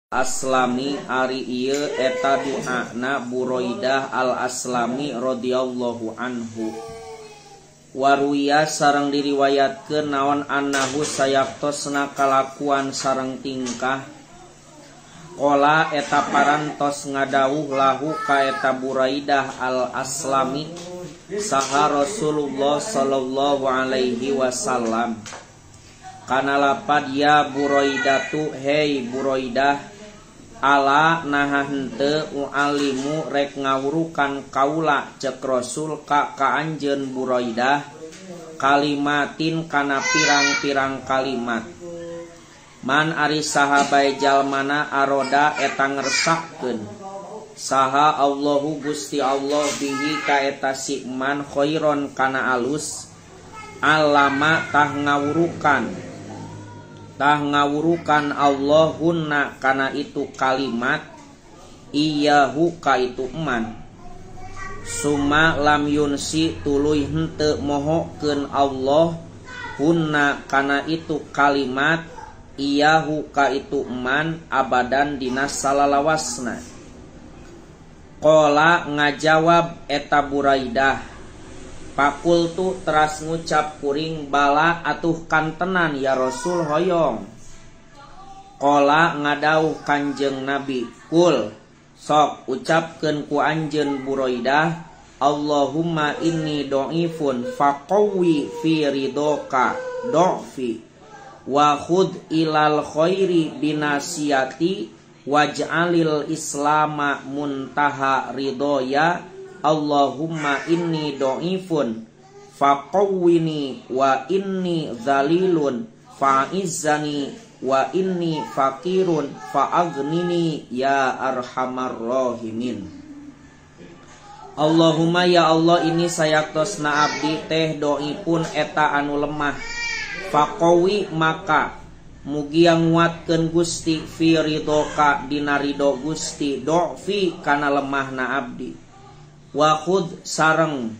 Aslami ari ieu eta du'ana Buraidah al-Aslami radhiyallahu anhu. Waruya sareng diriwayatkeun naon annahu sayaktosna kalakuan sareng tingkah qala eta parantos ngadawuh lahu ka eta Buraidah al-Aslami saha Rasulullah sallallahu alaihi wasallam kana lapad ya Buraidatu hei Buraidah ala naha henteu ualimu rek ngawurukan kaula cek Rasul ka anjeun Buraidah kalimatin kana pirang-pirang kalimat man ari saha bae jalmana aroda eta ngersakkeun saha Allahu Gusti Allah bihi ka eta si man khairon kana alus alama tah ngawurukan Allahunna kana itu kalimat iyahu ka itu eman summa lam yunsi tuluy henteu mohokeun Allah hunna kana itu kalimat iyahu ka itu eman abadan dina salalawasna. Qala ngajawab eta Buraidah pakultu teras ngucap kuring bala atuh kantenan ya Rasul hoyong. Qala ngadauh Kanjeng Nabi kul sok ucapkeun ku anjeun Buraidah Allahumma inni dhaifun faqawi fi ridhoka dhafi wa khud ilal khairi binasiyati waj'alil islama muntaha ridhoya Allahumma inni dhaifun faqawwini wa inni dzalilun fa'izzani wa inni faqirun fa'aghnini ya arhamar rahimin. Allahumma ya Allah ini sayaktosna abdi teh dhaifun eta anu lemah faqawi maka mugi nguatkeun Gusti fi ridhoka dina ridho Gusti dhafi kana lemahna abdi wa khud sareng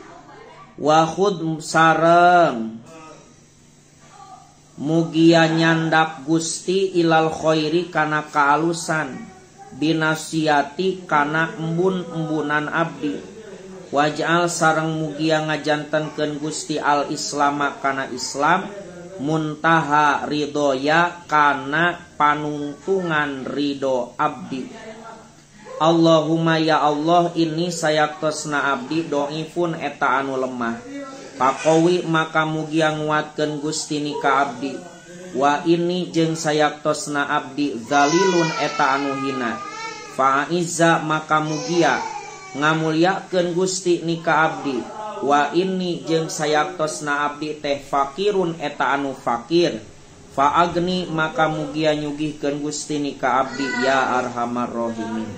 mugia nyandak Gusti ilal khairi kana kaalusan binasiati kana embun-embunan abdi waj'al sareng mugia ngajantenkeun Gusti al islama kana Islam muntaha ridhoya kana panungtungan ridho abdi. Allahumma ya Allah ini sayaktosna abdi dhaifun eta anu lemah paqawi maka mugia nguatkeun Gusti ni ka abdi wa ini jeung sayaktosna abdi zalilun eta anu hina fa'izza maka mugia ngamulyakeun Gusti ni ka abdi wa ini jeung sayaktosna abdi teh fakirun eta anu fakir fa'agni maka mugia nyugihkeun Gusti ni ka abdi ya arhamar rahimin.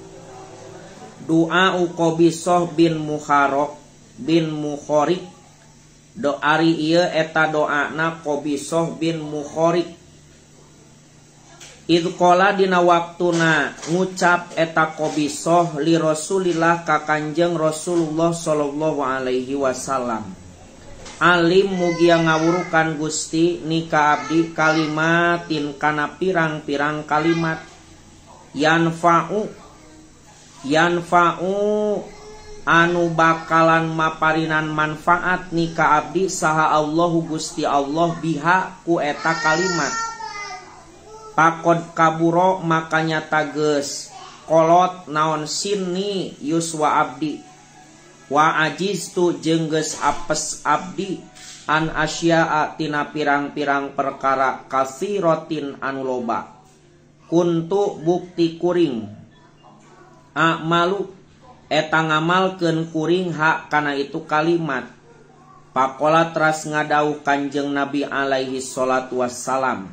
Doa Qabisoh bin Mukhorik do ari ieu eta doana Qabisoh bin Mukhorik id qala dina waktuna ngucap eta Qabisoh li Rasulillah ka Kanjeng Rasulullah sallallahu alaihi wasallam alim mugia ngawurukan Gusti ni ka abdi kalimatin kana pirang-pirang kalimat yanfa'u anu bakalan maparinan manfaat ni ka abdi saha Allahu Gusti Allah biha ku eta kalimat pakod kaburo makanya tages kolot naon sinni yuswa abdi wa ajiztu jeung geus apes abdi an asya'a tina pirang-pirang perkara kasiratin anu loba kuntu bukti kuring malu eta ngamalkeun kuring hak kana itu kalimat pakola teras ngadauh Kanjeng Nabi alaihi salatu wassalam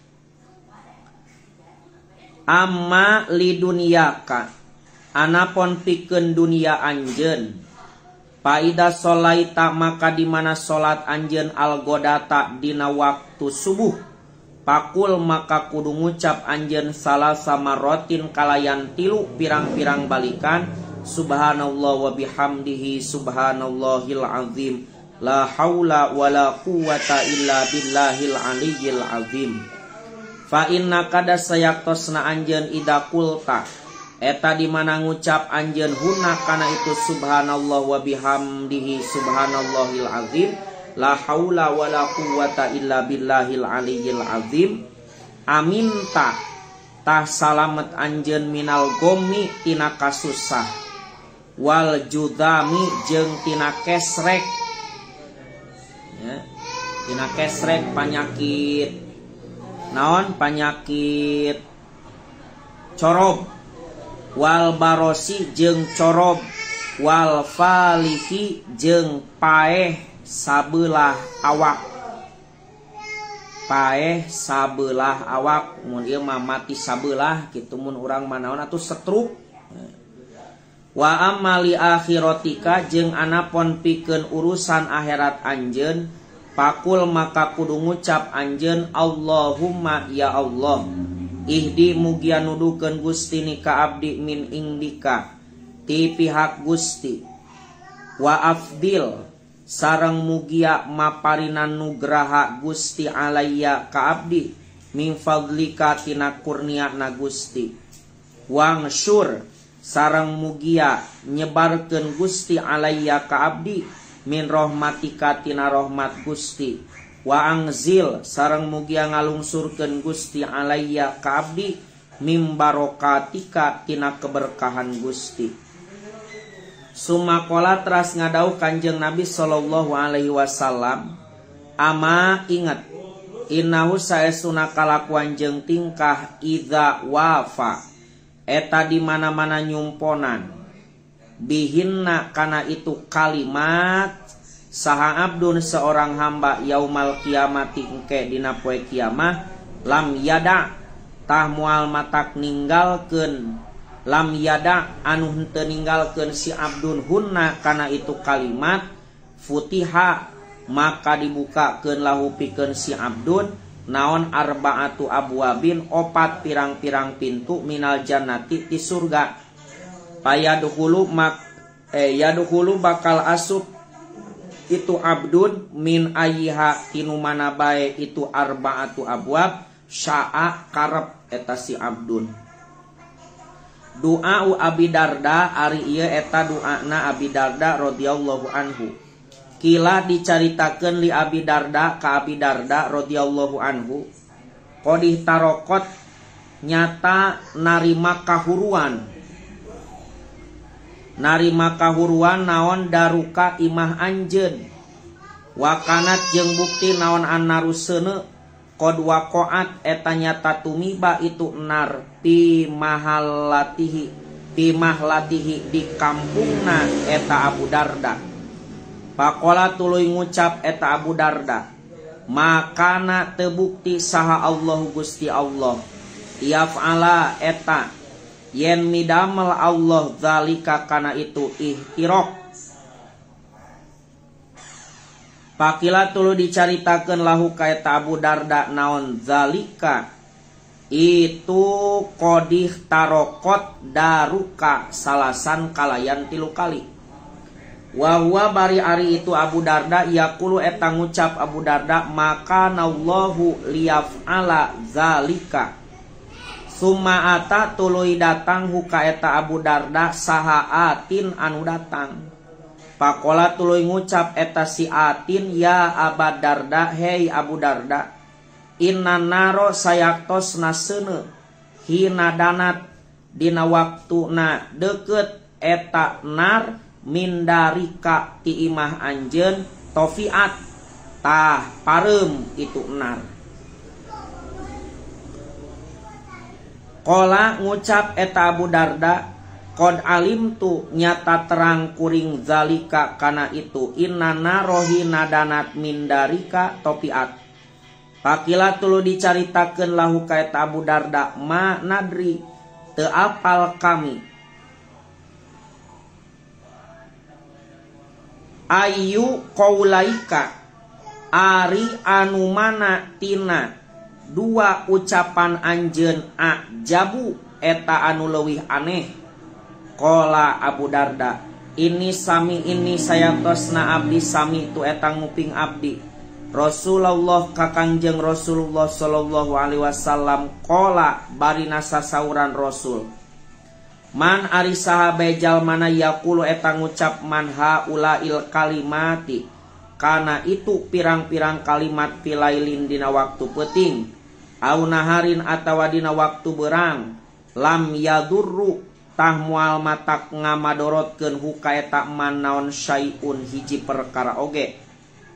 amma li dunyaka anapun pikeun dunia anjeun paida sholaita maka di mana salat anjeun al-godata dina waktu subuh pakul maka kudu ngucap anjeun salasa marotin kalayan tilu pirang-pirang balikan subhanallah wa bihamdihi subhanallahil azim la haula wala quwata illa billahil aliyyil azim Fa inna kada sayaktosna anjeun ida kulta eta di mana ngucap anjeun huna kana itu subhanallah wa bihamdihi subhanallahil azim la haula wala quwwata illa billahil aliyyil azim. Aminta tah salamet anjeun minal gomi tina kasusah wal judami jeung tina kesrek ya, tina kesrek penyakit naon penyakit corob wal barosi jeung corob wal falihi jeung paeh sabelah awak. Paeh sabelah awak mun ieu mah mati sabelah kitu mun urang manaon atuh setruk. Wa amali akhiratika jeung anapon pikeun urusan akhirat anjeun pakul maka kudu ngucap anjeun Allahumma ya Allah ihdi mugia nudukeun Gusti ni ka abdi min indika ti pihak Gusti wa afdil sareng mugia maparinan nugraha Gusti alayya ka abdi min fadlika tina kurniana Gusti wang syur sareng mugia nyebarkeun Gusti alayya ka abdi min rahmatika tina rahmat Gusti wa angzil sareng mugia ngalungsurkeun Gusti alayya ka abdi min barokatika tina keberkahan Gusti. Sumakola teras ngadau kanjeng Nabi sallallahu alaihi wasallam ama ingat innahu saestuna kalakuan jeung tingkah idza wafa eta di mana-mana nyumponan bihinna kana itu kalimat saha abdun seorang hamba yaumal kiamati engke dina poe kiamah lam yada tah moal matak ninggalkeun lam yada anu henteu ninggalkeun si abdun hunna kana itu kalimat futiha maka dibukakeun lahu pikeun si abdun naon arbaatu abwabin opat pirang-pirang pintu minal jannati ti surga payadkhulu yadkhulu bakal asup itu abdun min ayyiha tinu mana bae itu arbaatu abwab syaa karep eta si abdun. Doa Abi Darda ari ieu eta doana Abi Darda radhiyallahu anhu. Kila dicaritakeun li Abi Darda ka Abi Darda radhiyallahu anhu. Qadih tarokot nyata narima kahuruan. Narima kahuruan naon daruka imah anjeun. Wakanat jeung bukti naon annaruseuna qad waqa'at eta nyata tumiba itu nar pi mahlatihi di kampungna eta Abu Darda. Pakola tuluy ngucap eta Abu Darda makana tebukti saha Allah Gusti Allah yaf'ala eta yen midamel Allah zalika kana itu ihtiraq. Pakila tulu dicaritakeun lahu ka eta Abu Darda naon zalika itu qadih tarokot daruka salasan kalayan 3 kali. Wa huwa bari ari itu Abu Darda yaqulu eta ngucap Abu Darda maka nallahu liyaf'ala zalika. Summa ata tuluy datang huka eta Abu Darda saha atin anu datang. Pakola tuluy ngucap eta si atin ya Abu Darda hei Abu Darda inna naro sayaktosna seuneu hina danat dina waktuna deukeut eta nar mindarika ti imah anjeun tofiat tah pareum itu nar. Qala ngucap eta Abu Darda qad alim tu nyata terang kuring zalika kana itu inna narohi nadanat mindarika topiat. Pakila tulu dicaritakeun lahu ka eta Abu Darda ma nadri teu apal kami ayu qaulaika ari anu mana tina 2 ucapan anjeun ajabu eta anu leuwih aneh. Qala Abu Darda ini sami ini sayatosna abdi sami tu eta nguping abdi Rasulullah ka Kangjeng Rasulullah sallallahu alaihi wasallam qala barina sasauran Rasul man ari saha bae jalmana yaqulu eta ngucap man haulail kalimati kana itu pirang-pirang kalimat pilailin dina waktu peuting au naharin atawa dina waktu beurang lam yadurru tah moal matak ngamadorotkeun huka eta man naon syai'un hiji perkara oge.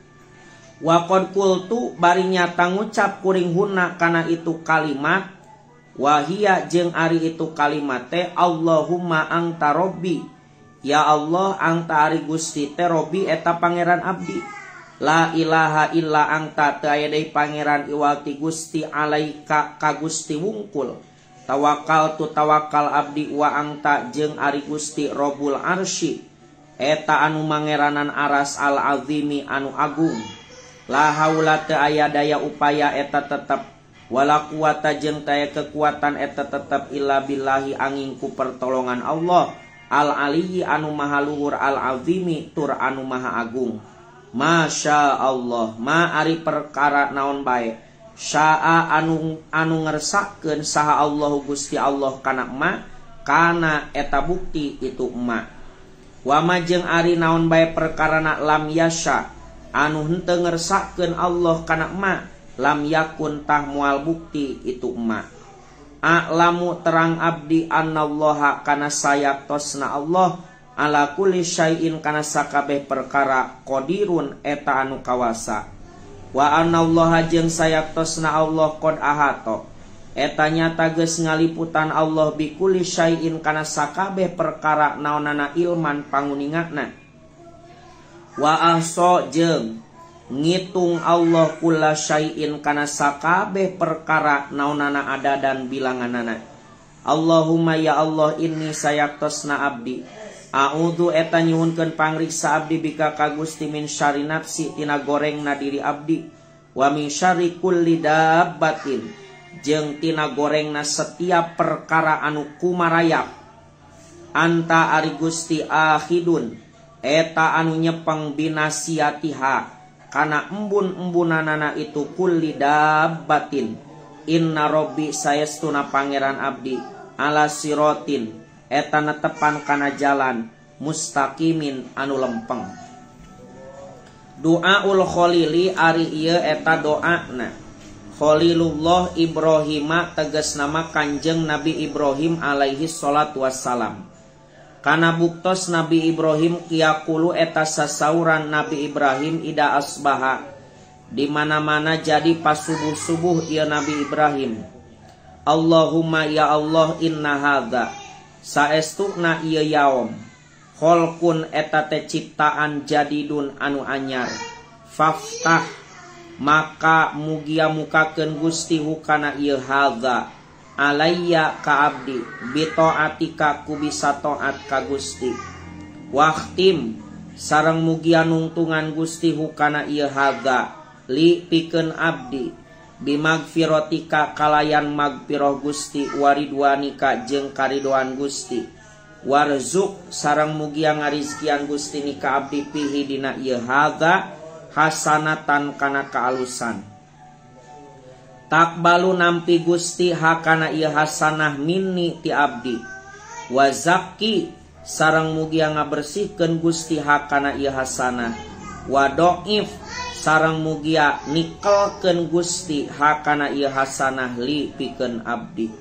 Wa qad qultu bari nyata ngucap kuring hunna kana itu kalimat wahia jeung ari itu kalimat teh Allahumma anta robbi ya Allah anta ari Gusti teh robbi eta pangeran abdi la ilaha illa anta teu aya deui pangeran iwati Gusti alaika ka Gusti wungkul tawakal tu tawakal abdi wa anta jeung ari Gusti Rabbul arsy eta anu mangeranan aras al azimi anu agung. La haula teu aya daya upaya eta tetep wala quwata jeung teu kekuatan eta tetep illa billahi angin ku pertolongan Allah al aliyyi anu maha luhur al azimi tur anu maha agung. Masya Allah ma ari perkara naon bae syaa anu ngersakkeun saha Allah Gusti Allah kana ma kana eta bukti itu ma wa ma jeung ari naon bae perkarana lam yasha anu henteu ngersakkeun Allah kana ma lam yakun tah moal bukti itu ma a'lamu terang abdi annallaha kana sayaktosna Allah ala kulli syai'in kana sakabeh perkara qadirun eta anu kawasa wa annallaha jeung sayaktosna Allah qad ahato eta nyata geus ngaliputan Allah bi kulli syai'in kana sakabeh perkara naonana ilman panguningana wa ahsa jeung ngitung Allah kulla syai'in kana sakabeh perkara naonana ada dan bilanganana. Allahumma ya Allah inni sayaktosna abdi a'udzu eta nyuhunkeun pangriksa abdi bika ka Gusti min syarri nafsi tina gorengna diri abdi wa min syarri kulli dabbatin jeung tina gorengna setiap perkara anu kumarayap anta ari Gusti ahidun eta anu nyepeng binasiatiha kana embun-embunanana itu kulli dabbatin inna rabbi sayastuna pangeran abdi ala sirotin eta netepan kana jalan mustaqimin anu lempeng. Doaul khalili ari ieu eta doana Khalilullah Ibrahima tegas nama Kanjeng Nabi Ibrahim alaihi salatu wassalam. Kana buktos Nabi Ibrahim kiakulu eta sasauran Nabi Ibrahim ida asbaha di mana-mana jadi pas subuh-subuh ieu Nabi Ibrahim. Allahumma ya Allah inna hadza saestuna ieu yaum kholqun eta teh ciptaan jadidun anu anyar faftah maka mugia mukakeun Gusti hukana ieu hadza alayya ka abdi bitaatika ku bisa taat ka Gusti waqtim sareng mugia nungtungan Gusti hukana ieu hadza li pikeun abdi bimagfiratika kalayan magfirah Gusti waridwanika jeung karidoan Gusti warzuk sareng mugia ngarizkian Gusti ni ka abdi pihi dina ieu hadza hasanatan kana kaalusan takbalu nampi Gusti hakana ieu hasanah minni ti abdi wa zakki sareng mugia ngabersihkeun Gusti hakana ieu hasanah wa dhaif sareng mugia nikelkeun Gusti hakana ieu hasanah li pikeun abdi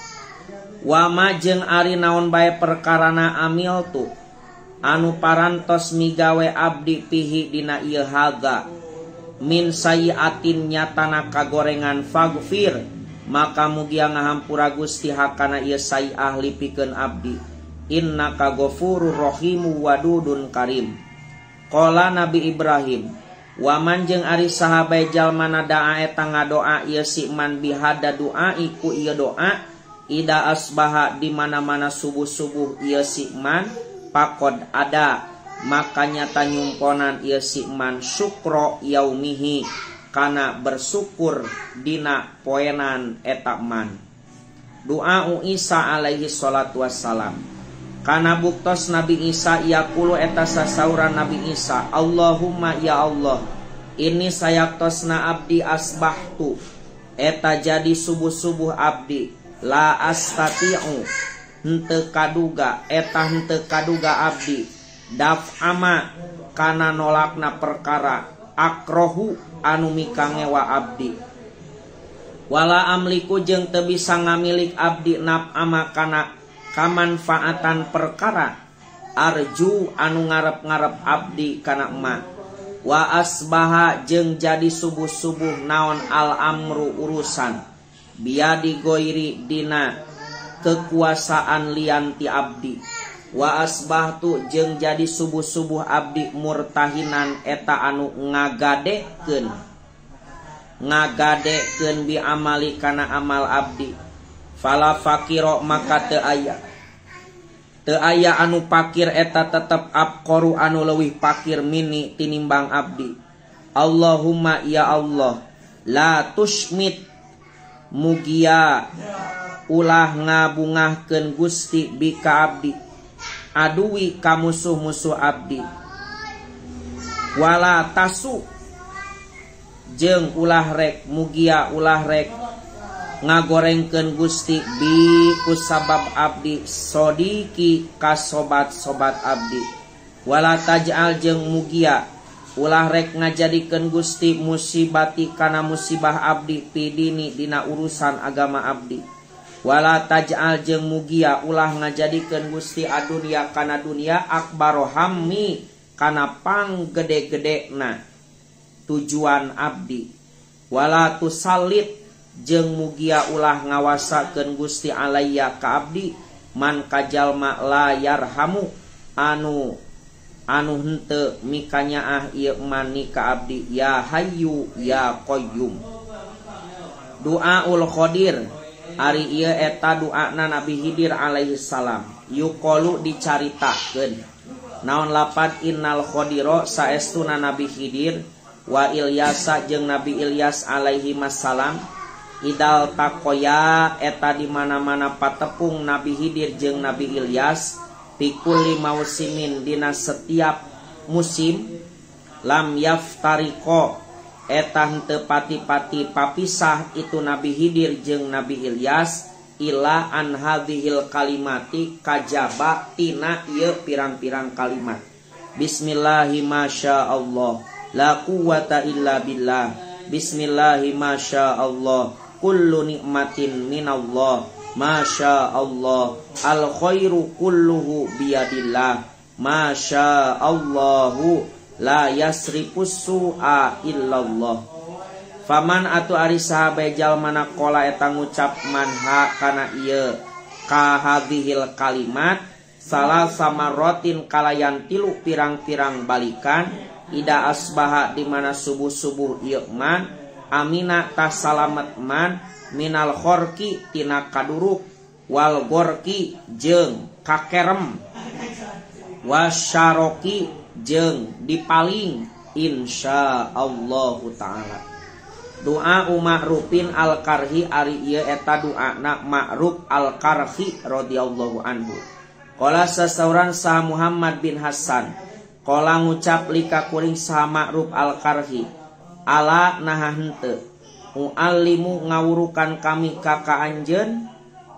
wa majeng ari naon bae perkarana amil tu anu parantos migawe abdi pihi dina ieu hadza min sayiatin nyatana kagorengan fagfir maka mugia ngahampura Gusti hakana ieu sayiah lipikeun abdi innaka ghafurur rahimu wadudun karim. Qala Nabi Ibrahim wa manjeng ari sahabai jalmana daa eta ngadoa ieu si man bihada doa iku ieu doa ida asbaha di mana-mana subuh-subuh ieu si man pakod ada makanya tanyumponan ieu si man syukro yaumihi kana bersyukur dina poenan eta man. Doa Isa alaihi salatu wassalam kana buktos Nabi Isa yaqulu eta sasauran Nabi Isa Allahumma ya Allah ini sayaktosna abdi asbahtu eta jadi subuh-subuh abdi la astati'u henteu kaduga eta henteu kaduga abdi daf'ama kana nolakna perkara akrohu anu mikangewa abdi wala amliku jeung teu bisa ngamilik abdi naf'ama kana kamanfaatan perkara arju anu ngarep-ngarep abdi kana emak wa asbaha jeung jadi subuh-subuh naon al amru urusan biadi goiri dina kekuasaan lianti abdi wa asbahtu jeung jadi subuh-subuh abdi murtahinan eta anu ngagadekeun bi amali kana amal abdi fala fakiro maka teu aya anu pakir eta tetep abqaru anu leuwih pakir mini tinimbang abdi Allahumma ya Allah la tushmit mugia ulah ngabungahkeun Gusti bika abdi aduwi ka musuh-musuh abdi wala tasu jeung ulah rek mugia ulah rek ngagorengkeun Gusti bi kusabab abdi sodiki ka sobat-sobat abdi wala taj'al jeung mugia ulah rek ngajadikeun Gusti musibati kana musibah abdi pidini dina urusan agama abdi wala taj'al jeung mugia ulah ngajadikeun Gusti adunya kana dunia akbaro hammi kana panggede-gedena tujuan abdi wala tusallit jeung mugia ulah ngawasakeun Gusti alaiya ka abdi man kajalma la yarhamu anu henteu mikanyaah ieu mani ka abdi ya hayyu ya qayyum. Duaul Qadir ari ieu eta doana Nabi Khidir alaihi salam yuqalu dicaritakeun naon lapad innal Qadira saestuna Nabi Khidir wa Ilyasa jeung Nabi Ilyas alaihi masalam idal takoya eta di mana-mana patepung Nabi Khidir jeung Nabi Ilyas pikulli mausimin dina setiap musim lam yaftariko eta henteu pati-pati papisah itu Nabi Khidir jeung Nabi Ilyas ila an hadhil kalimati kajaba tina ieu pirang-pirang kalimat bismillahi masyaallah la quwwata illa billah bismillahi masyaallah kullu nikmatin minallah masyaallah al khairu kulluhu biyadillah masyaallahu la yasrifus su'a illallah faman atu ari sahabe jalmana qala eta ngucap manha kana ieu ka hadhil kalimat salah samarotin kalayan tilu pirang-pirang balikan ida asbaha di mana subuh-subuh ieu man amina tasalamet man minal khorki tina kaduruk wal gorki jeung kakerem wasyaroki jeung dipaling insyaallahu taala. Doa Ma'rufin al-Karhi ari ieu eta doana Ma'ruf al-Karhi radhiyallahu anhu. Qala sasauran saha Muhammad bin Hasan qala ngucap lika kuring saha Ma'ruf al-Karhi ala naha henteu muallimu ngawurukan kami ka anjeun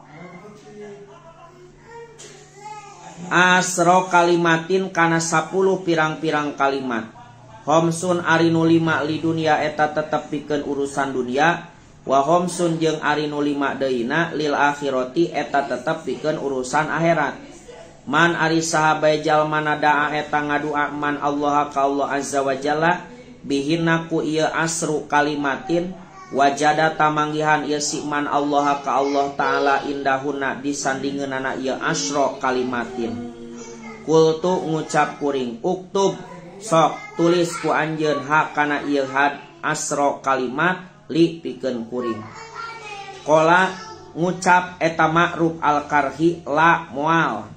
asro kalimatin kana 10 pirang-pirang kalimat homsun ari nu 5 li dunia eta tetep pikeun urusan dunia wa homsun jeung ari nu 5 deuna lil akhirati eta tetep pikeun urusan akhirat man ari sahabai jalmana daa eta ngadua man Allah ka Allah azza wa jalla bihinna ku ieu asru kalimatin wajada tamanggihan ieu si man Allah ka Allah taala indahuna disandingeunana ieu asro kalimatin kultu ngucap kuring uktub sok tulis ku anjeun ha kana ieu had asro kalimat li pikeun kuring qala ngucap eta Ma'ruf al-Karhi la moal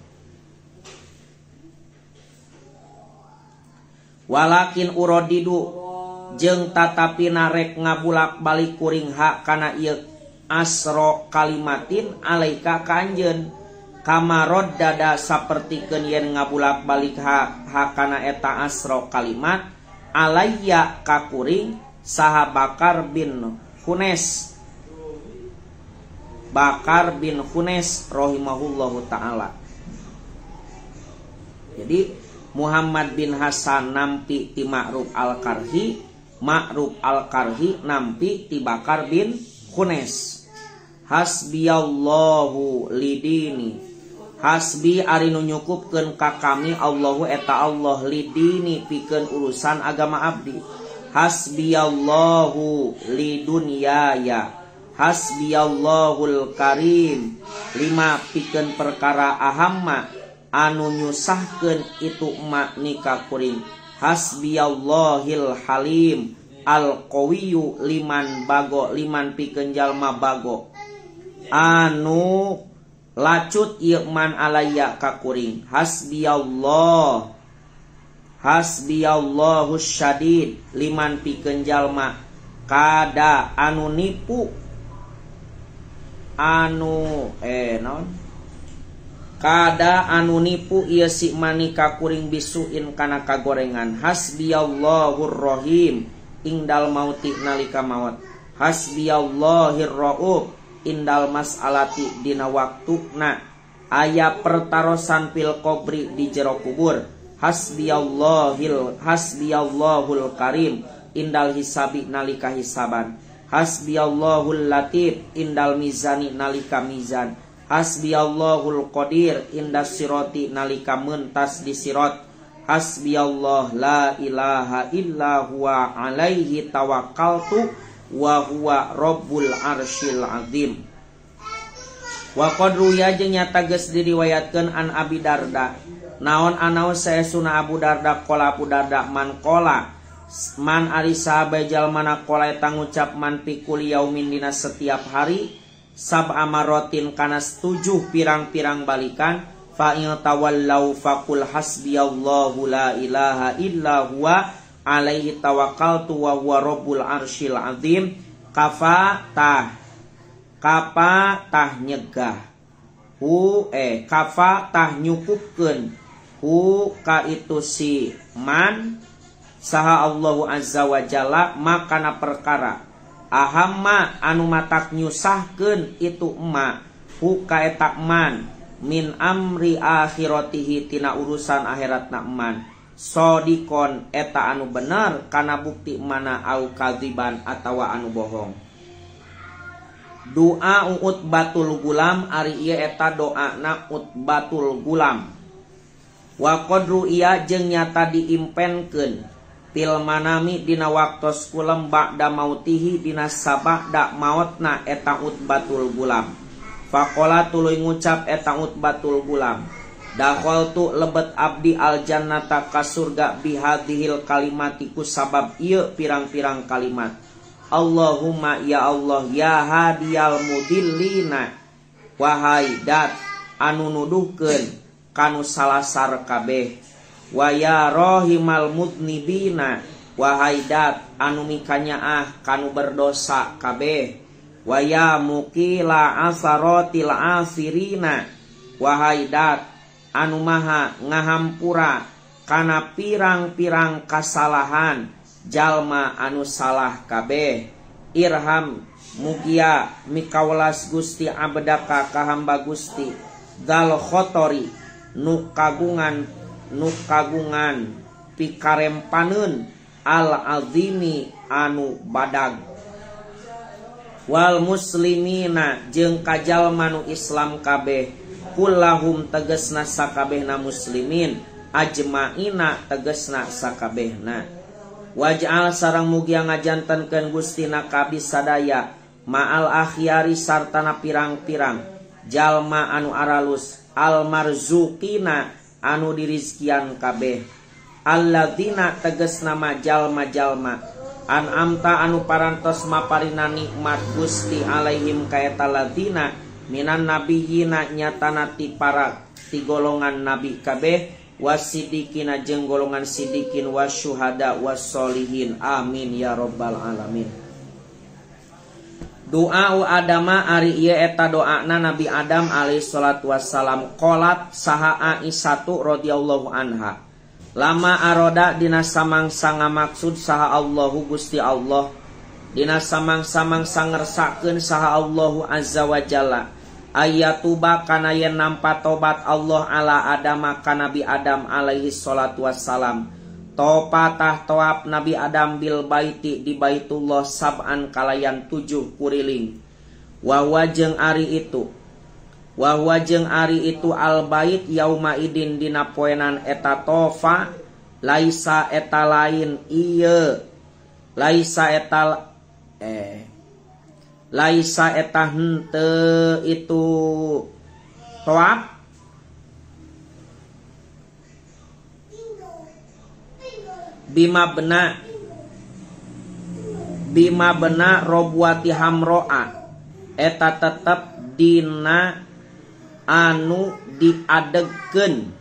walakin urodidu jeung tatapi narek ngabulak balik kuring hak kana ieu asro kalimatin alaika kanjeun kamarod dada sapertikeun yen ngabulak balik hak kana eta asro kalimat alayya kakuring saha Bakar bin Khunes. Bakar bin Khunes rahimahullahu ta'ala. Jadi Muhammad bin Hasan nampi ti Ma'ruf al-Karhi, Ma'ruf al-Karhi nampi ti Bakar bin Khunes. Hasbiyallahu lidini, hasbi ari nu nyukupkeun ka kami Allahu eta Allah lidini pikeun urusan agama abdi. Hasbiyallahu lidunyaya, hasbiyallahul karim, 5 pikeun perkara ahamma anu nyusahkeun itu emak nikah kuring. Hasbiyallahil halim al qawiyyu, 5 bago, 5 pikeun jalma bago anu lacut ieu man alayya ka kuring. Hasbiyallah, hasbiyallahu syadid, 5 pikeun jalma kada anu nipu anu non kada anu nipu ieu si manika kuring bisuin kana kagorengan. Hasbiyallahur rahim indal mauti nalika maut. Hasbiyallahir rauf indal mas'alati dina waktuna aya pertarosan fil qabri di jero kubur. Hasbiyallahul karim indal hisabi nalika hisaban. Hasbiyallahul latif indal mizani nalika mizan. Hasbiyallahul qadir indas siroti nalika mentas di sirot. Hasbiyallah la ilaha illa huwa alaihi tawakkaltu wa huwa rabbul arsyil azim. Wa qadru ya jeung nyata geus diriwayatkeun an Abi Darda. Naon anaos saesuna Abu Darda qala Abu Darda man qala man ari sahabat jalmana qala eta ngucap man pikul yaumin dina setiap hari sab'a marotin kana 7 pirang-pirang balikan fa in tawallau faqul hasbiyallahu la ilaha illa huwa alaihi tawakkaltu wa huwa rabbul arsyil azim. Kapa tah nyegah kafa tah nyukupkeun hu ka itu si man saha Allahu azza wa jalla makana perkara ahamma anu matak nyusahkeun itu emak hu ka eta man min amri akhiratihi tina urusan akhiratna eman. Sodikon eta anu bener kana bukti mana au kadziban atawa anu bohong. Doa Utbatul Gulam ari ieu eta doana Utbatul Gulam. Wa qadru iya jeung nyata diimpenkeun fil manami dina waktos kulam ba'da mautihi dina sabada mautna eta Utbatul Gulam. Faqala tuluy ngucap eta Utbatul Gulam, dakhaltu lebet abdi al jannata ka surga bihadhil kalimatiku sabab ieu pirang-pirang kalimat. Allahumma ya Allah ya hadiyal mudillina, wahai dat anu nuduhkeun kanu salasar kabeh. Wa ya rahimal mudnibina, wahai dat anu mikanyaah kanu berdosa kabeh. Wa ya mukila asaratil asirina, wahai dat anu maha ngahampura kana pirang-pirang kasalahan jalma anu salah kabeh. Irham mugia mikawelas Gusti abdaka ka hamba Gusti dal khotori nu kagungan pikarempaneun al azimi anu badag. Wal muslimina jeung kajalma nu Islam kabeh kullahum tegesna sakabehna muslimin ajmaina tegesna sakabehna. Waj'al sareng mugia ngajantenkeun Gustina kabis sadaya ma'al akhyari sartana pirang-pirang jalma anu aralus al marzuqina anu dirizkian kabeh. Alladzina tegesna ma jalma-jalma an'amta anu parantos maparina nikmat Gusti alaihim kaeta ladzina minan nabiyina nyatana ti para ti golongan nabi kabeh wasidikina jeung golongan sidikin wasyuhada wassolihin amin ya rabbal alamin. Doa Adama ari ieu eta doana Nabi Adam alaihi salatu wassalam. Qolat saha Aisyatu radhiyallahu anha Lama aroda dina samangsa ngamaksud saha Allahu Gusti Allah, dina samang-samangsa ngersakeun saha Allahu azza wa jalla ayatuba kana yen nampa tobat Allah ala Adama ka Nabi Adam alaihi salatu wassalam. Topatah toab Nabi Adam bil baiti di Baitullah sab'an kalayan 7 kuriling. Wahwa jeung ari itu al bait yauma idin dina poenan eta tofa laisa eta lain ieu laisa eta henteu itu toab bima bena robwati hamroa eta tetep dina anu diadegkeun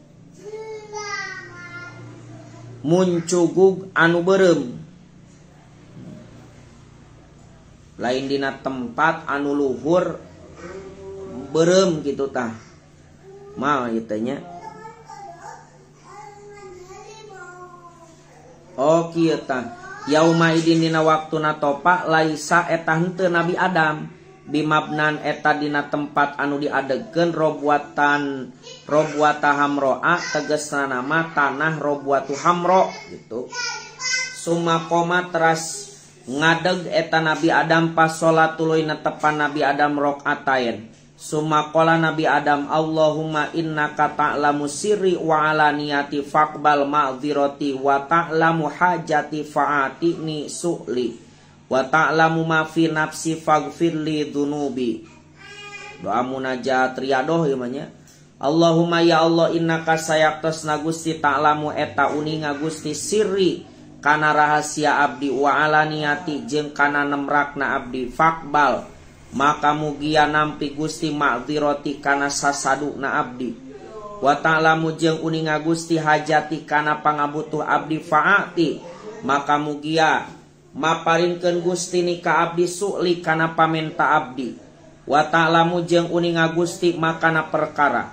muncugug anu beureum lain dina tempat anu luhur beureum kitu tah mal ieu nya. Oh kieu tah yauma idin dina waktuna topa laisa eta henteu Nabi Adam bimabnan eta dina tempat anu diadegkeun robwata hamroa tegesna nama tanah robwatu hamro gitu. Sumakoma teras ngadeg eta Nabi Adam pas salat tuluy netepan Nabi Adam rokaatain. Sumakola Nabi Adam Allahumma innaka ta'lamu sirri wa alaniyati faqbal ma'dzirati wa ta'lamu hajati fa'atini su'li wa ta'lamu ma fi nafsi faghfirli dzunubi. Doa munajat riyadoh ieu mah nya. Allahumma ya Allah innaka sayaqtasna Gusti ta'lamu eta uninga Gusti sirri kana rahasia abdi wa alaniyati jeung kana nemrakna abdi faqbal maka mugia nampi Gusti ma'dzirati kana sasaduna abdi wa ta'lamu jeung uninga Gusti hajati kana pangabutuh abdi faati maka mugia maparinkeun Gusti ni ka abdi su'li kana pamenta abdi wa ta'lamu jeung uninga Gusti makana perkara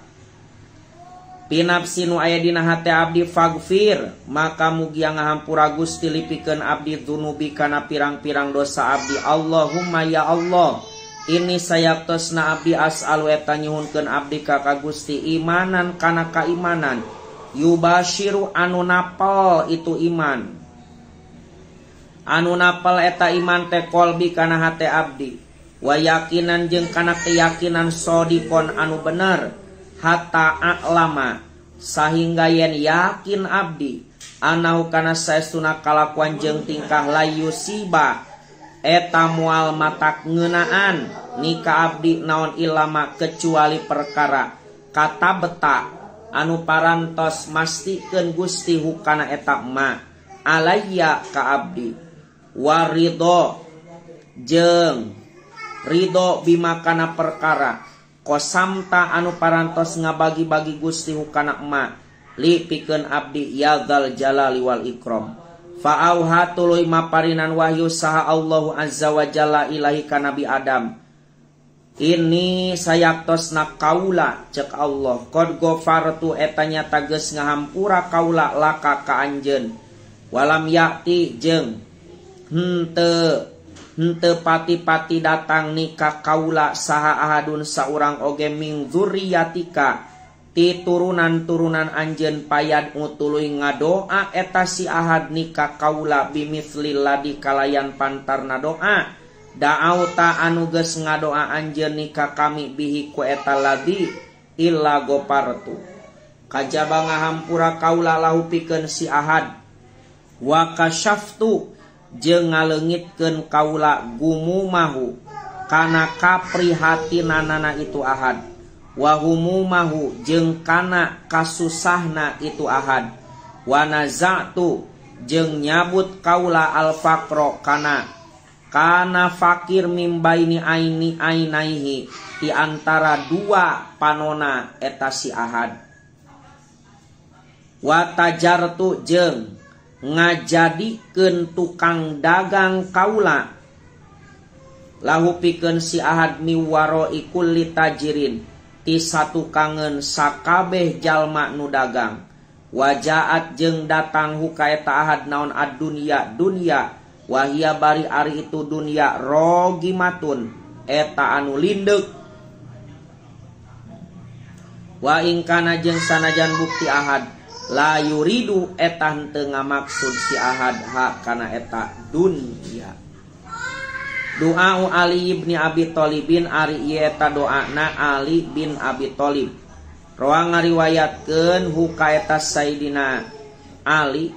pinapsi nu aya dina hate abdi faghfir maka mugia ngahampura Gusti lipikeun abdi dzunubi kana pirang-pirang dosa abdi. Allahumma ya Allah ini sayaqtasna abdi as'alu eta nyuhunkeun abdi ka Gusti imanan kana kaimanan yubashiru anu napal itu iman anu napal eta iman teh kolbi kana hate abdi wa yakinan jeung kana keyakinan sodikon anu bener hatta a'lama sahingga yen yakin abdi anahu kana saestuna kalakuan jeung tingkah layusiba eta moal matak ngeunaan nika abdi naon ilama kecuali perkara kata beta anu parantos mastikeun Gusti hukana eta ma alayya ka abdi warido jeung ridho bimakana perkara kosamta anu parantos ngabagi-bagi Gusti hukana emak li pikeun abdi ya dzal jalali wal ikram. Fa'auha tuluy maparinan wahyu saha Allahu azza wa jalla ilahi ka Nabi Adam ini sayaqtosna kaula cek Allah qad ghafartu eta nyata geus ngahampura kaula laka ka anjeun walam yakti jeung henteu pati-pati datang nikah kaula saha ahadun saurang oge ming dzurriyyatika ti turunan-turunan anjeun payad utuluy ngadoa eta si ahad nikah kaula bimithli ladi kalayan pantarna doa da'auta anu geus ngadoa anjeun nikah kami bihi ku eta ladi illa ghafartu kajaba ngahampura kaula lahu pikeun si ahad wa kasyaftu jeung ngaleungitkeun kaula gumumahu kana kaprihatinanana itu ahad wa humumahu jeung kana kasusahna itu ahad wa nazatu jeung nyabut kaula al faqro kana fakir mimbaini aini ainaihi di antara dua panona eta si ahad wa tajartu jeung ngajadikeun tukang dagang kaula lahu pikeun si ahad miwaro ikulli tajirin ti satu kangen sakabeh jalma nu dagang Wajaat jeung datang hukaeta ahad naon ad-dunya dunya wahia bari ari itu dunya rogimatun eta anu lindeuk. Wa ingkana jeung sanajan bukti ahad la yuridu eta henteu ngamaksud si ahad ha kana eta dunya. Doa Ali bin Abi Thalibin ari ieu eta doana Ali bin Abi Thalib. Roa ngariwayatkeun hukaeta Sayyidina Ali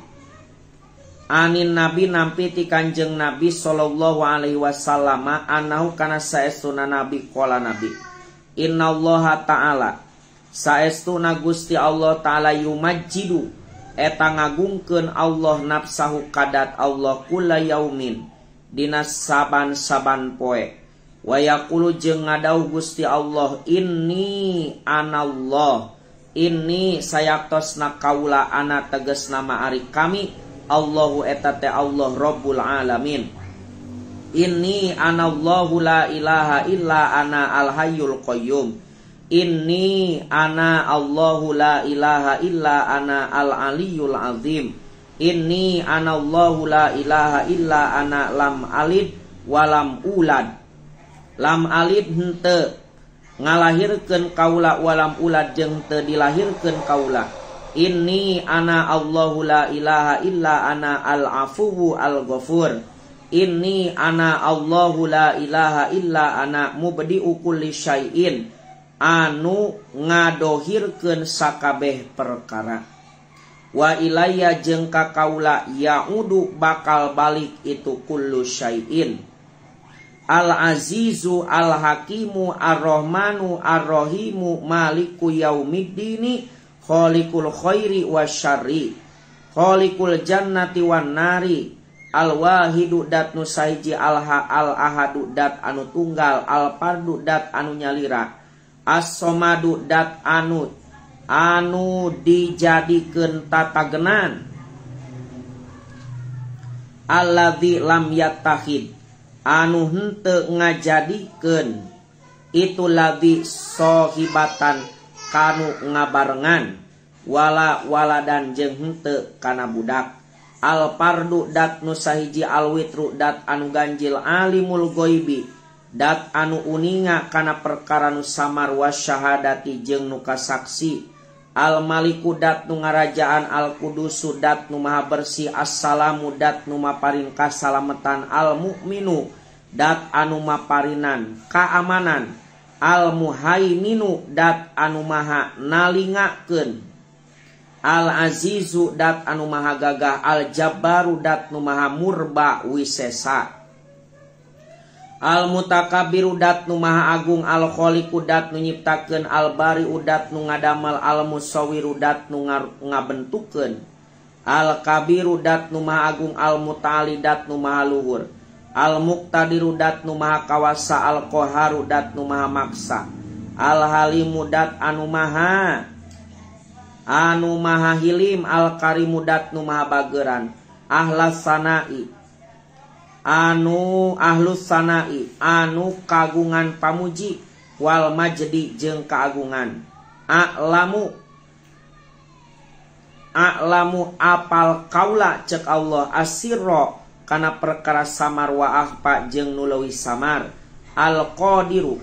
anin Nabi nampi ti Kanjeng Nabi sallallahu alaihi wasallam anahu kana saestuna Nabi qala Nabi innallaha ta'ala saestuna Gusti Allah taala yumajjidu eta ngagungkeun Allah nafsahu kadat Allah kula yaumin dina saban-saban poe wa yaqulu jeung ngadauh Gusti Allah inni anallah inni sayaktosna kaula ana tegas nama ari kami Allahu eta teh Allah Rabbul Alamin. Inni anallahu la ilaha illa ana al hayyul qayyum. Inni ana Allahu la ilaha illa ana al aliyul azim. Inni ana Allahu la ilaha illa ana lam alid walam ulad. Lam alid henteu ngalahirkeun kaula walam ulad jeung teu dilahirkeun kaula. Inni ana Allahu la ilaha illa ana al-afuwu al-ghafur. Inni ana Allahu la ilaha illa ana mubdi'u kulli syai'in anu ngadohirkeun sakabeh perkara. Wa ilayya jeung ka kaula yaudu bakal balik itu kullu syai'in. Al-azizu al-hakimu ar-rahmanu ar-rahimu maliku yaumiddini khaliqul khairi wasyarri khaliqul jannati wan nari al wahidu dat nu sahiji al ahadu dat anu tunggal al fardu dat anu nyalira as somadu dat anu dijadikeun tatagenan alladzi lam yattahid anu henteu ngajadikeun itu ladzi sohibatan kanu ngabarengan wala waladan jeung henteu kana budak al fardu dat nu sahiji al witru dat anu ganjil alimul ghaibi dat anu uninga kana perkara nu samar wasyahadati jeung nu kasaksi al maliku dat nu ngarajaan al kudusu dat nu maha bersih assalamu dat nu maparin kasalametan al mukminu dat anu maparinan kaamanan al muhaiminu dat anu maha nalingakeun al azizu dat anu maha gagah al jabbaru dat nu maha murba wisesa al mutakabbiru dat nu maha agung al khaliqu dat nu nyiptakeun al bari'u dat nu ngadamel al musawwiru dat nu ngabentukeun al kabiru dat nu maha agung al muta'ali dat nu maha luhur al muqtadiru dat nu maha kawasa al qaharu dat nu maha maksa al halimu dat anu maha hilim al karimu dat nu maha bageuran ahlus sanai anu kagungan pamuji wal majdi jeung kaagungan a'lamu apal kaula cek Allah asirro kana perkara samar wa ahpa jeung nu leuwih samar al qadiru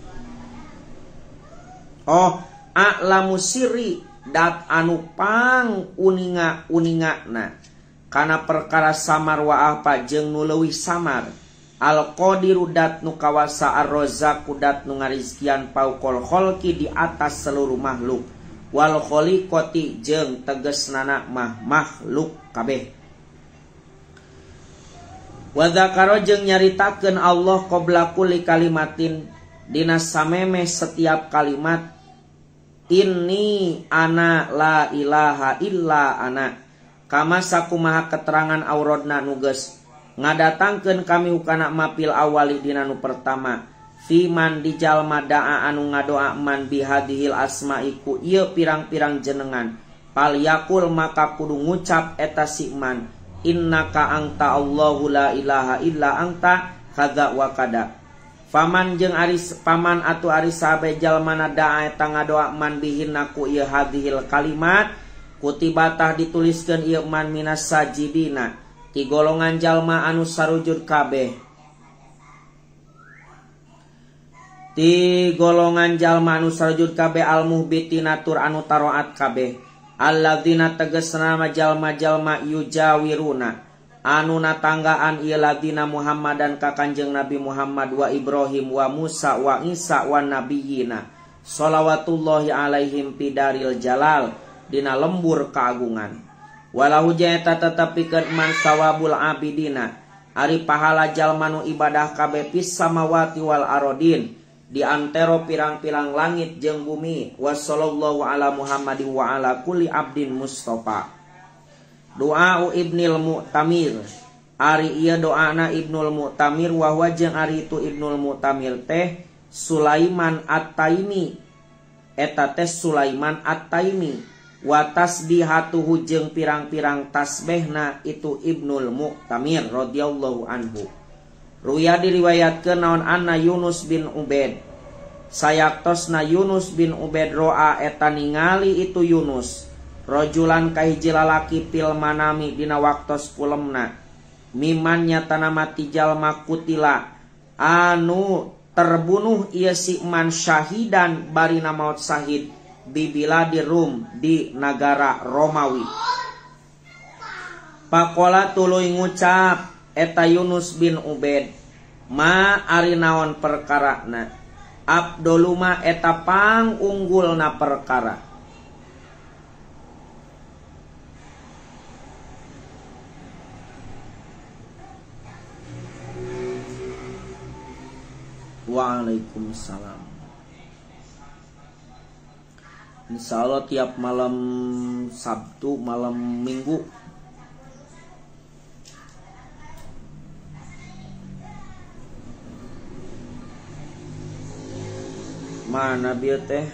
a'lamu sirri dat anu pang uningana kana perkara samar wa ahpa jeung nu leuwih samar al qadiru dat nu kawasa ar-razzaqu dat nu ngarizkian pauqol khalqi di atas seluruh makhluk wal khaliqati jeung tegesnana makhluk kabeh. Wa dzakara jeung nyaritakeun Allah qabla kulli kalimatin dina samemeh setiap kalimat inni ana la ilaha illa ana kama sakumaha keterangan aurodna nu geus ngadatangkeun kami hukana mapil awali dina nu pertama fiman di jalma da'a anu ngadoa man bihadhil asma'i ku ieu pirang-pirang jenengan pal yakul maka kudu ngucap eta si man innaka anta Allahu la ilaha illa anta kadza wa kada. Faman jeung aris paman atu ari sabe jalmana da'a eta ngadoa man bihinna ku ieu hadhil kalimat kutibatah dituliskeun ieu man minas sajidina ti golongan jalma anu sarujud kabeh, ti golongan jalma anu sarujud kabeh al muhbitina tur anu taroat kabeh, alladzina tegasna jalma-jalma yujawiruna anu natanggaan ieu ladina Muhammadan ka Kanjeng Nabi Muhammad wa Ibrahim wa Musa wa Isa wa nabiyina shalawatullahi alaihim pidaril jalal dina lembur keagungan. Walahu jaeta tetepikeun man sawabul abidina ari pahala jalma nu ibadah kabeh pis samawati wal arodin di antero pirang-pirang langit jeung bumi. Wa sallallahu ala Muhammadin wa ala kulli abdin mustofa. Doa Ibnul Mu'tamir ari ieu doana Ibnul Mu'tamir wa huwa jeung ari itu Ibnul Mu'tamir teh Sulaiman At-Taimi, eta teh Sulaiman At-Taimi, wa tasbihatuhu jeung pirang-pirang tasbihna itu Ibnul Mu'tamir radhiyallahu anhu. Ruya diriwayatkeun naon anna Yunus bin Ubaid, sayaktosna Yunus bin Ubaid roa eta ningali itu Yunus rojulan kahiji lalaki pil manami dina waktos pulemna, miman nyatana mati jalma kutila anu terbunuh ieu si man syahidan barina maut syahid bibila di Rum di negara Romawi. Pakola tuluy ngucap eta Yunus bin Ubaid, ma ari naon perkarana, abdoluma eta pangunggulna perkara. Waalaikumsalam. Insyaallah tiap malam Sabtu, malam Minggu mana bieu teh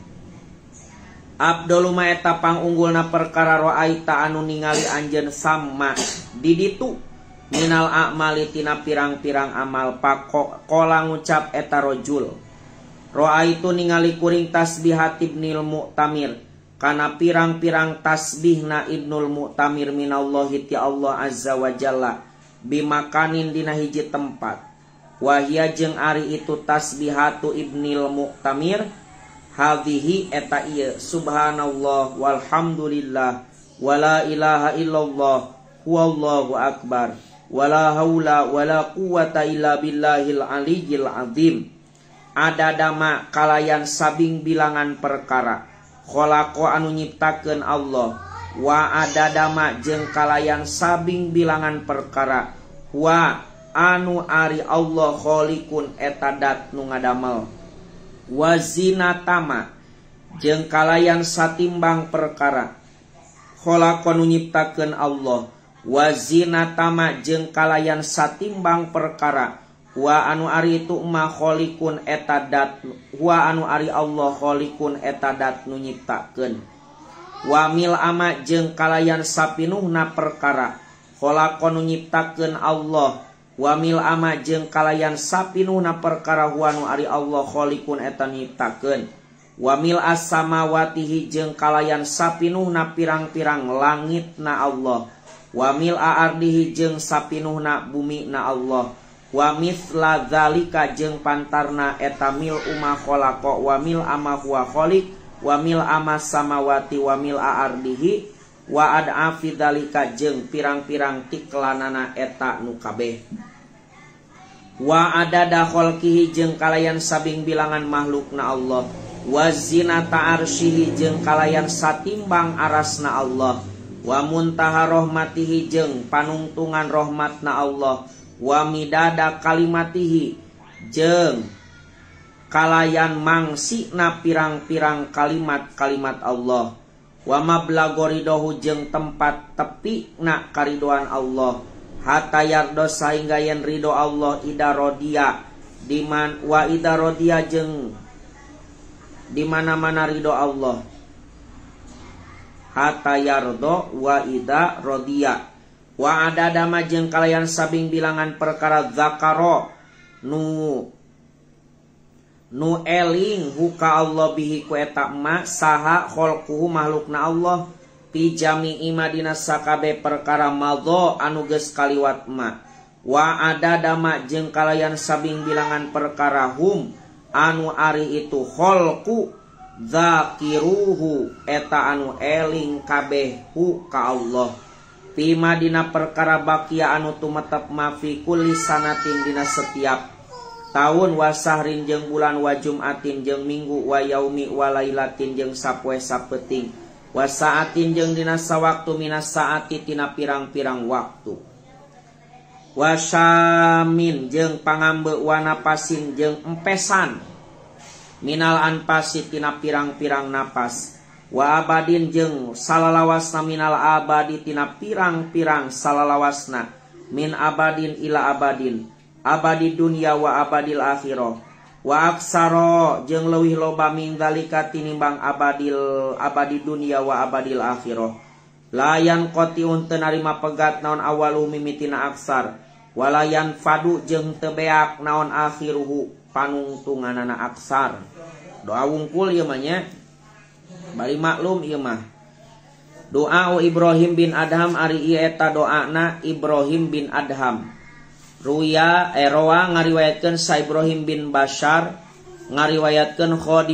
abdoluma eta pangunggulna perkara roaita anu ningali anjeun sama di ditu minal a'mali tina pirang-pirang amal. Pakola ngucap eta rojul, roa itu ningali kuring tasbihat Ibnul Mu'tamir kana pirang-pirang tasbihna Ibnul Mu'tamir minallahi ti Allah azza wa jalla bimakanin dina hiji tempat. Wahia jeung ari itu tasbihatu Ibnul Mu'tamir hadhihi eta ieu subhanallah walhamdulillah wala ilaha illallah huwallahu akbar wala haula wala quwata illa billahil aliyyil azim. Adadama kalayan sabing bilangan perkara khalaqa anu nyiptakeun Allah, wa adadama jeung kalayan sabing bilangan perkara wa anu ari Allah khaliqun eta dat nu ngadamel, wa zinatama jeung kalayan satimbang perkara khalaqa nu nyiptakeun Allah, wa zinatama jeung kalayan satimbang perkara wa anu ari itu ma khaliqun eta dat, wa anu ari Allah khaliqun eta dat nu nyiptakeun, wa mil ama jeung kalayan sapinuhna perkara khalaqa nu nyiptakeun Allah, wa mil ama jeung kalayan sapinuhna perkara wa anu ari Allah khaliqun eta nyiptakeun, wa mil as-samawatihi jeung kalayan sapinuhna pirang-pirang langitna Allah, wa mil ardihi jeung sapinuhna bumi na Allah, wa mithla zalika jeung pantarna eta mil umma khalaqa wa mil ama huwa khaliq wa mil ama samawati wa mil ardihi wa ad'afi dzalika jeung pirang-pirang tiklanana eta nu kabeh, wa adada khalqihi jeung kalayan sabing bilangan makhlukna Allah, wa zinata arsyihi jeung kalayan satimbang arasna Allah, wa muntaha rahmatihi jeung panungtungan rahmatna Allah, wa midada kalimatihi jeung kalayan mangsina pirang-pirang kalimat-kalimat Allah, wa mablagoridohu jeung tempat tepina karidoan Allah, hatta yardo sahingga yen ridho Allah ida rodia diman wa ida rodia jeung di mana-mana ridho Allah, hatta yardo wa ida rodia, wa adadama jeung kalayan sabing bilangan perkara zakaro nu eling huka Allah bihi ku eta ma saha khalquhu makhlukna Allah, pijami imadina sakabe perkara madho anu geus kaliwat ma wa ada dama jeung kalayan sabing bilangan perkara hum anu ari itu kholku zakiruhu eta anu eling kabeh hu ka Allah pima dina perkara bakia anu tumetep mafi kulli sanatin dina setiap tahun wasahrin jeung bulan wa jumatin jeung minggu wa yaumi wa lailatin jeung sapoe sapeting wa saatin jeung dina sawaktu minas saati tina pirang-pirang waktu wa syamin jeung pangambe wa napasin jeung empesan minal anpasi tina pirang-pirang napas wa abadin jeung salalawasna minal abadi tina pirang-pirang salalawasna min abadin ila abadin abadi dunya wa abadil akhirah wa aksaro jeung leuwih loba min dalika tinimbang abadi dunya wa abadil akhirah layan qatiun teu narima pegat naon awalu mimitina aksar walayan fadu jeung teu beak naon akhiruhu panungtunganana aksar doa wungkul ieu mah nya bari maklum ieu mah doa Ibrahim bin Adham ari ieu eta doana Ibrahim bin Adham Ruya Eroa ngariwayatkeun sa Ibrahim bin Bashar ngariwayatkeun Khodi